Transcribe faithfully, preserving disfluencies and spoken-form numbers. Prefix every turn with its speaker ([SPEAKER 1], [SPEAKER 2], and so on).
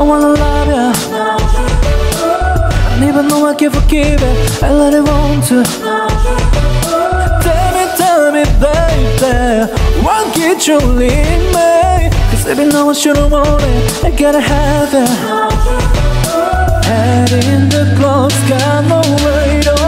[SPEAKER 1] wanna love ya. And even though I can forgive it, I let it want to. Tell me, tell me, baby, won't get you leave me? Cause even though I should've want it, I gotta have it. Head in the clothes, got no weight on.